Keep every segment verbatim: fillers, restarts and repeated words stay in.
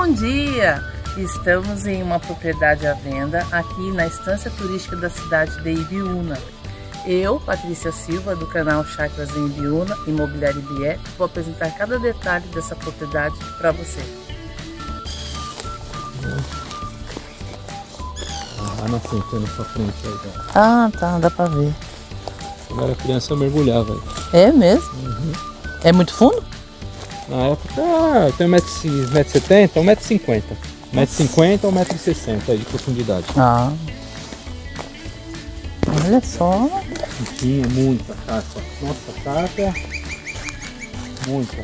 Bom dia! Estamos em uma propriedade à venda aqui na estância turística da cidade de Ibiúna. Eu, Patrícia Silva, do canal Chácaras em Ibiúna, Imobiliária Ibieco, vou apresentar cada detalhe dessa propriedade para você. Ah, na frente, na sua frente aí, tá? Ah, tá, dá pra ver. Quando era criança eu mergulhava aí. É mesmo? Uhum. É muito fundo? Na época eu tenho um metro e setenta, um metro e cinquenta. um metro e cinquenta ou um metro e sessenta aí de profundidade. Ah. Olha só. Tinha muita chácara. Nossa, chácara. Muita.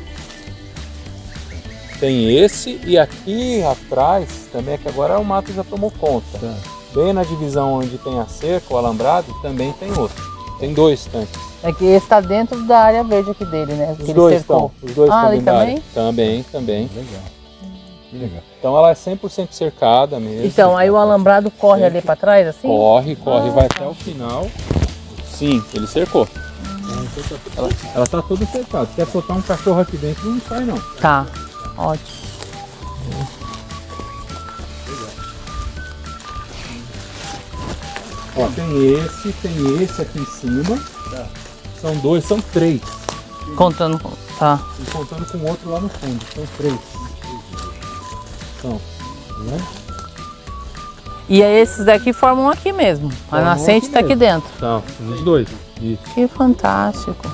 Tem esse e aqui atrás também, que agora o mato já tomou conta. Tá. Bem na divisão onde tem a cerca, o alambrado, também tem outro. Tem dois tanques. É que esse está dentro da área verde aqui dele, né? Os dois estão. Os dois ah, estão ali dentro da também? área. Também, também. Legal. Legal. Então ela é cem por cento cercada mesmo. Então, aí o alambrado corre sempre ali para trás, assim? Corre, corre, ah, vai tá. até o final. Sim, ele cercou. Hum. Ela, ela tá toda cercada. Se quer soltar um cachorro aqui dentro, não sai não. Tá, ótimo. Ó, tem esse, tem esse aqui em cima. Tá. São dois, são três. Contando, tá. E contando com o outro lá no fundo. São três. São, né? E aí esses daqui formam aqui mesmo. A Formam nascente aqui tá aqui dentro. Tá, os dois. Isso. Que fantástico.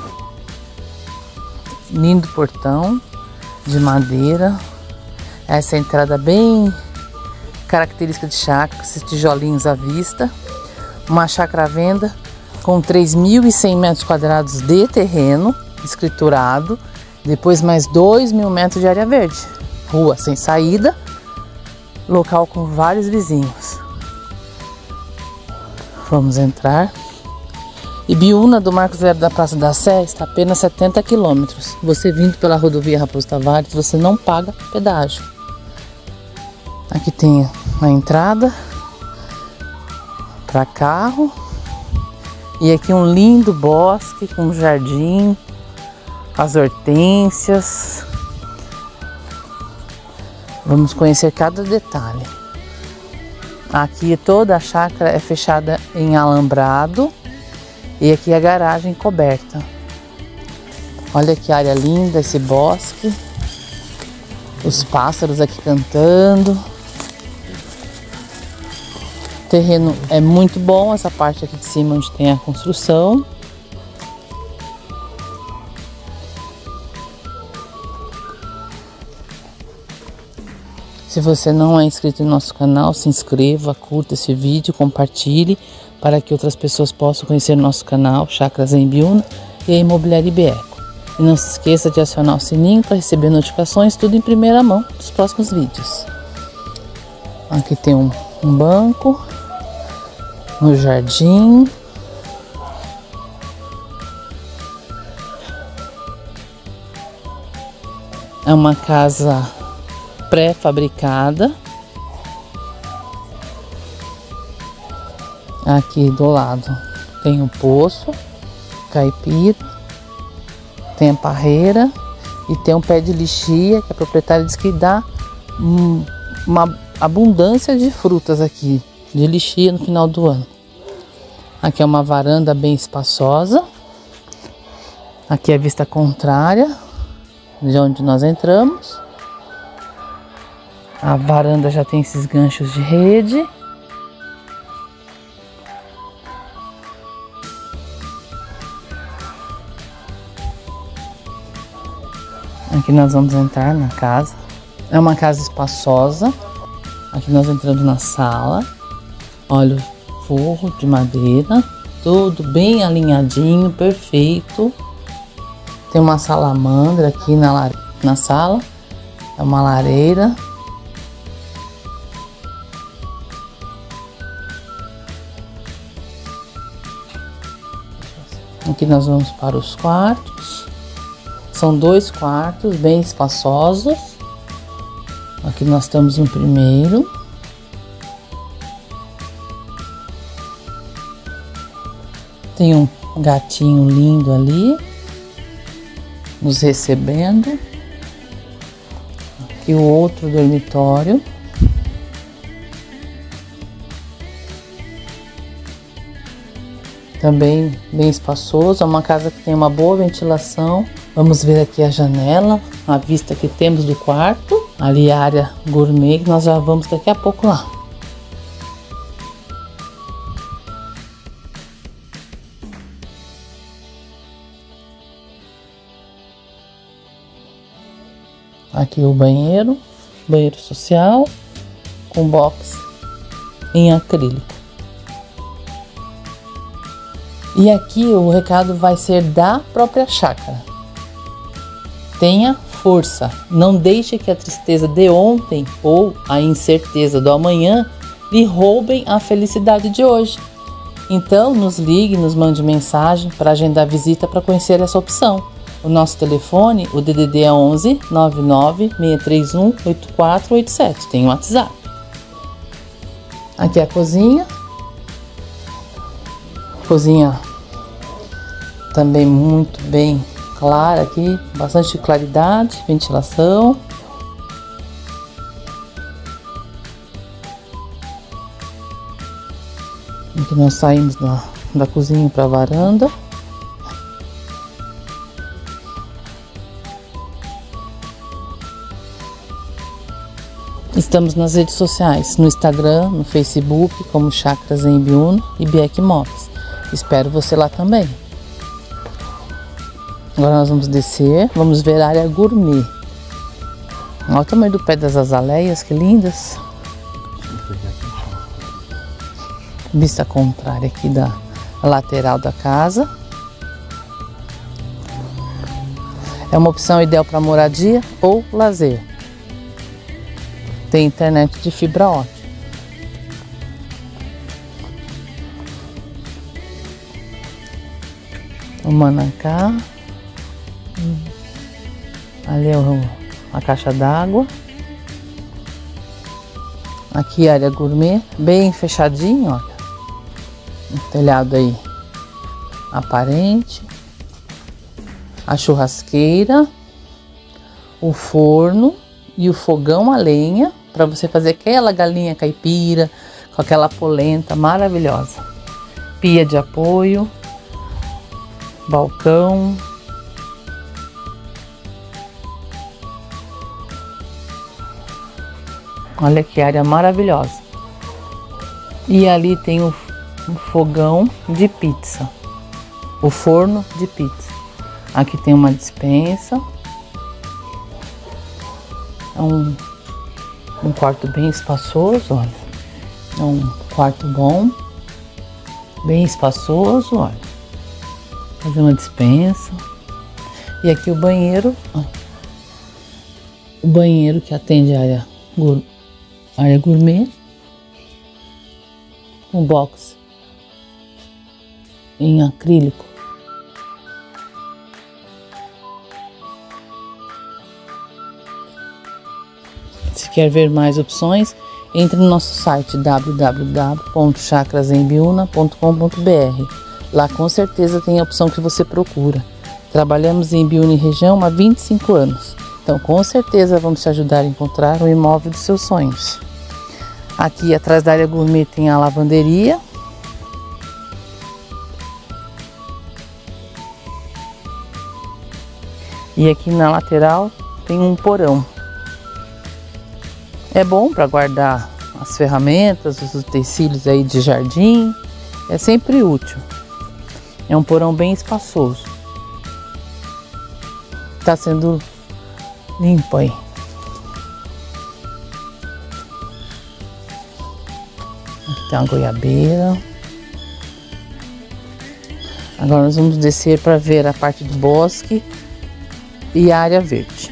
Lindo portão de madeira. Essa entrada bem característica de chácara, esses tijolinhos à vista. Uma chácara à venda com três mil e cem metros quadrados de terreno escriturado, depois mais dois mil metros de área verde, rua sem saída, local com vários vizinhos. Vamos entrar. Ibiúna, do Marco Zero da Praça da Sé, está a apenas setenta quilômetros. Você vindo pela rodovia Raposo Tavares, você não paga pedágio. Aqui tem a entrada para carro e aqui um lindo bosque com jardim, as hortênsias. Vamos conhecer cada detalhe. Aqui toda a chácara é fechada em alambrado e aqui a garagem coberta. Olha que área linda, esse bosque, os pássaros aqui cantando. O terreno é muito bom, essa parte aqui de cima onde tem a construção. Se você não é inscrito no nosso canal, se inscreva, curta esse vídeo, compartilhe para que outras pessoas possam conhecer o nosso canal Chácaras em Ibiúna e a Imobiliária Ibieco. E não se esqueça de acionar o sininho para receber notificações, tudo em primeira mão dos próximos vídeos. Aqui tem um, um banco no jardim. É uma casa pré-fabricada. Aqui do lado tem o poço, caipira, tem a parreira e tem um pé de lixia que a proprietária diz que dá uma abundância de frutas aqui, de lixia no final do ano. Aqui é uma varanda bem espaçosa. Aqui é a vista contrária de onde nós entramos. A varanda já tem esses ganchos de rede. Aqui nós vamos entrar na casa. É uma casa espaçosa. Aqui nós entramos na sala. Olha o forro de madeira. Tudo bem alinhadinho, perfeito. Tem uma salamandra aqui na, na sala. É uma lareira. Aqui nós vamos para os quartos. São dois quartos bem espaçosos. Aqui nós estamos no primeiro. Tem um gatinho lindo ali nos recebendo. Aqui o outro dormitório. Também bem espaçoso, é uma casa que tem uma boa ventilação. Vamos ver aqui a janela, a vista que temos do quarto. Ali a área gourmet, que nós já vamos daqui a pouco lá. Aqui o banheiro, banheiro social, com box em acrílico. E aqui o recado vai ser da própria chácara. Tenha força, não deixe que a tristeza de ontem ou a incerteza do amanhã lhe roubem a felicidade de hoje. Então nos ligue, nos mande mensagem para agendar visita para conhecer essa opção. O nosso telefone, o D D D é onze, nove nove, seis três um, oito quatro oito sete. Tem o WhatsApp. Aqui é a cozinha. Cozinha também muito bem clara aqui, bastante claridade, ventilação. Aqui nós saímos da, da cozinha para a varanda. Estamos nas redes sociais, no Instagram, no Facebook, como Chácaras em Ibiúna e Biek Móveis. Espero você lá também. Agora nós vamos descer, vamos ver a área gourmet. Olha o tamanho do pé das azaleias, que lindas. Vista contrária aqui da lateral da casa. É uma opção ideal para moradia ou lazer. Tem internet de fibra ótica. O manacá. Ali é o, a caixa d'água. Aqui a área gourmet, bem fechadinho, olha. Um telhado aí aparente. A churrasqueira. O forno e o fogão a lenha, para você fazer aquela galinha caipira com aquela polenta maravilhosa. Pia de apoio, balcão. Olha que área maravilhosa. E ali tem o, o fogão de pizza, o forno de pizza. Aqui tem uma despensa. É um, um quarto bem espaçoso, olha. É um quarto bom, bem espaçoso, olha. Fazer uma despensa. E aqui o banheiro, ó. O banheiro que atende a área, área gourmet. Um box em acrílico. Se quer ver mais opções, entre no nosso site w w w ponto chacras em ibiúna ponto com ponto b r. Lá com certeza tem a opção que você procura. Trabalhamos em Ibiúna e região há vinte e cinco anos. Então com certeza vamos te ajudar a encontrar o imóvel dos seus sonhos. Aqui atrás da área gourmet tem a lavanderia. E aqui na lateral tem um porão. É bom para guardar as ferramentas, os utensílios aí de jardim. É sempre útil. É um porão bem espaçoso. Está sendo limpo aí. Aqui tem uma goiabeira. Agora nós vamos descer para ver a parte do bosque e a área verde.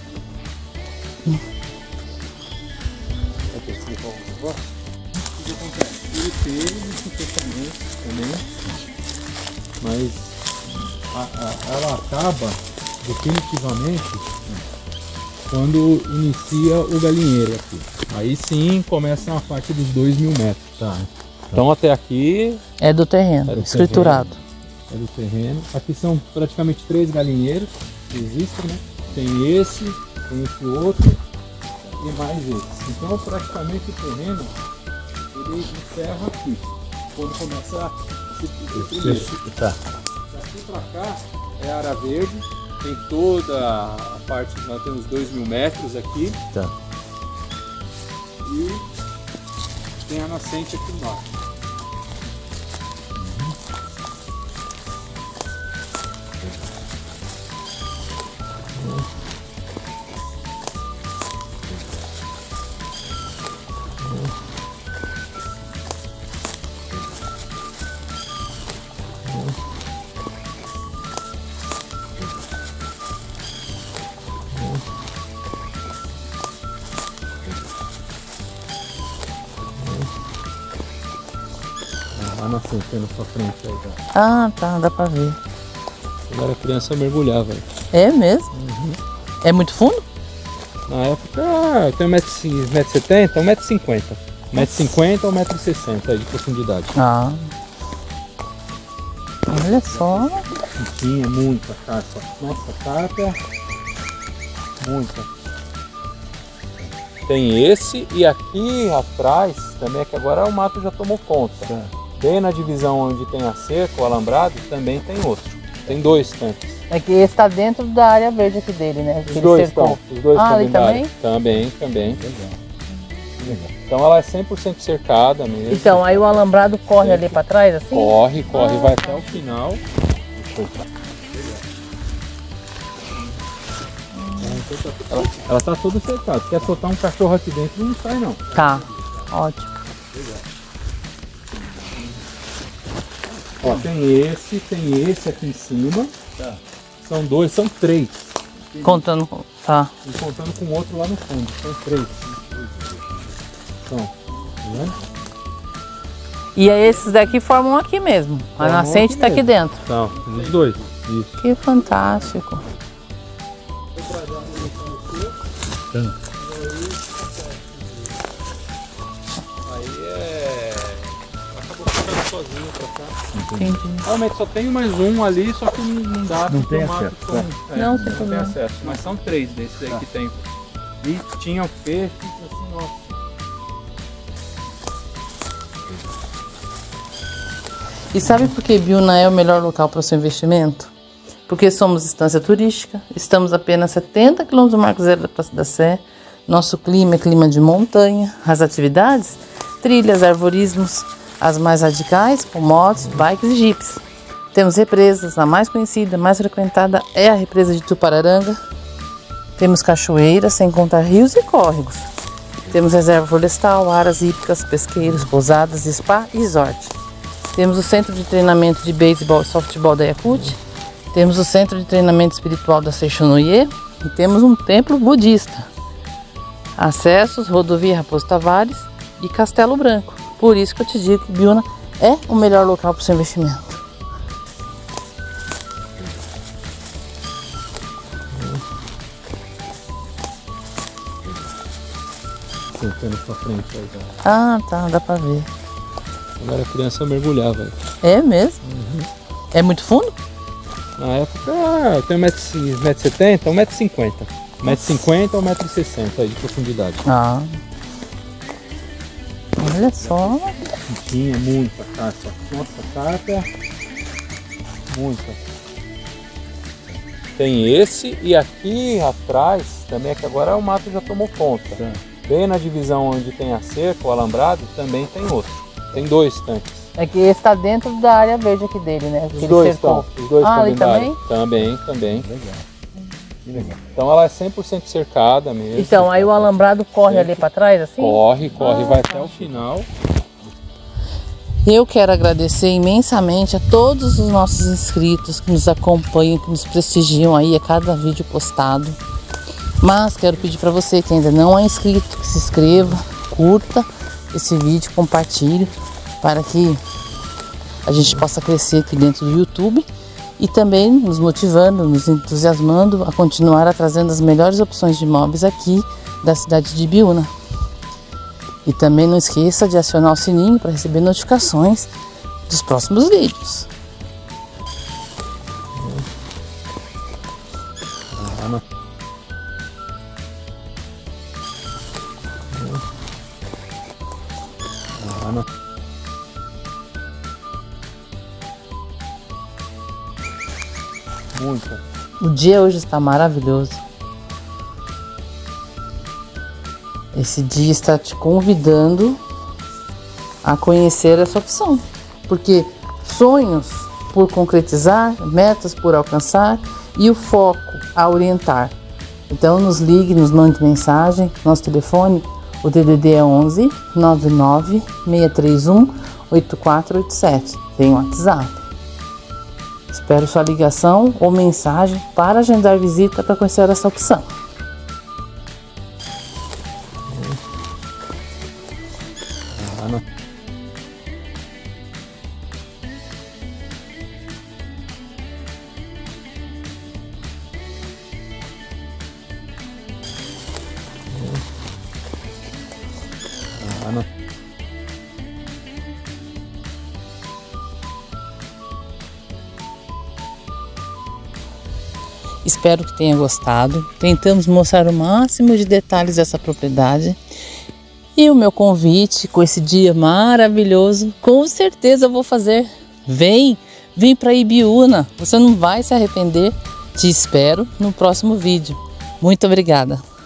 Mas a, a, ela acaba definitivamente quando inicia o galinheiro aqui. Aí sim começa a parte dos dois mil metros. Tá. Então até aqui é do terreno, é do escriturado. Terreno, é do terreno. Aqui são praticamente três galinheiros que existem, né? Tem esse, tem esse outro e mais esse. Então praticamente o terreno ele encerra aqui, quando começa a se primeiro. Tá. Daqui pra cá é área verde, tem toda a parte, nós temos dois mil metros aqui. Tá. E tem a nascente aqui embaixo. A nascente na sua frente aí, tá? Ah, tá, dá pra ver. Agora a criança mergulhava. É mesmo? Uhum. É muito fundo? Na época eu tenho um metro e setenta, um metro e cinquenta. um metro e cinquenta ou um metro e sessenta aí de profundidade. Ah. Olha só. Tinha muita carpa. Nossa, carpa. Muita. Tem esse e aqui atrás também, é que agora o mato já tomou conta. É. Bem na divisão onde tem a cerca, o alambrado, também tem outro. Tem dois tanques. É que esse está dentro da área verde aqui dele, né? Os dois estão. Os dois ah, estão ali também? Também, também. Legal. Então ela é cem por cento cercada mesmo. Então, aí o alambrado corre sempre ali para trás, assim? Corre, corre, ah, vai tá. até o final. Ela, ela tá toda cercada. Se quer soltar um cachorro aqui dentro, não sai não. Tá, ótimo. Ó, tem esse, tem esse aqui em cima. Tá. São dois, são três. Contando, tá. E contando com o outro lá no fundo. São três. São, tá vendo? E aí esses daqui formam aqui mesmo. A formam nascente está aqui, aqui dentro. Tá, os dois. Isso. Que fantástico. Aí é... acabou ficando sozinho pra cá. Entendi. Realmente só tem mais um ali, só que não dá não tem acesso. Com... É, não, não tem problema. acesso. Mas são três desses aí tá. que tem. E tinham peixes assim, ó. E sabe por que Biúna é o melhor local para o seu investimento? Porque somos estância turística, estamos apenas setenta quilômetros do Marco Zero da Praça da Sé, nosso clima é clima de montanha, as atividades, trilhas, arvorismos, as mais radicais, com motos, bikes e jipes. Temos represas, a mais conhecida, mais frequentada é a represa de Tupararanga. Temos cachoeiras, sem contar rios e córregos. Temos reserva florestal, áreas hípicas, pesqueiros, pousadas, spa e resort. Temos o centro de treinamento de beisebol e softball da Yakut. Temos o centro de treinamento espiritual da Seixonoye e temos um templo budista. Acessos, rodovia Raposo Tavares e Castelo Branco. Por isso que eu te digo que Biúna é o melhor local para o seu investimento. Na sua frente aí, tá? Ah, tá, dá pra ver. Agora a criança mergulhava. É mesmo? Uhum. É muito fundo? Na época eu tenho um metro e setenta, um metro e cinquenta. um metro e cinquenta ou um metro e sessenta aí de profundidade. Ah. Olha só. Tinha muita carpa. Nossa, carpa. Muita. Tem esse e aqui atrás também, é que agora o mato já tomou conta. Tá. Bem na divisão onde tem a cerca, o alambrado, também tem outro. Tem dois tanques. É que esse está dentro da área verde aqui dele, né? Os dois estão. Os dois ah, ali também? Também, também. Legal. Legal. Então ela é cem por cento cercada mesmo. Então, aí o alambrado corre sempre ali para trás, assim? Corre, corre, ah, vai tá. até o final. Eu quero agradecer imensamente a todos os nossos inscritos que nos acompanham, que nos prestigiam aí a cada vídeo postado. Mas quero pedir para você que ainda não é inscrito, que se inscreva, curta esse vídeo, compartilhe, para que a gente possa crescer aqui dentro do YouTube e também nos motivando, nos entusiasmando a continuar a trazendo as melhores opções de imóveis aqui da cidade de Biúna. E também não esqueça de acionar o sininho para receber notificações dos próximos vídeos. Ah, não. Muito. O dia hoje está maravilhoso. Esse dia está te convidando a conhecer essa opção, porque sonhos por concretizar, metas por alcançar e o foco a orientar. Então nos ligue, nos mande mensagem, nosso telefone, o D D D é onze, nove nove, seis três um, oito quatro oito sete, tem o WhatsApp. Espero sua ligação ou mensagem para agendar visita para conhecer essa opção. Ah, não. Ah, não. Espero que tenha gostado. Tentamos mostrar o máximo de detalhes dessa propriedade. E o meu convite com esse dia maravilhoso, com certeza eu vou fazer. Vem, vem para Ibiúna. Você não vai se arrepender. Te espero no próximo vídeo. Muito obrigada.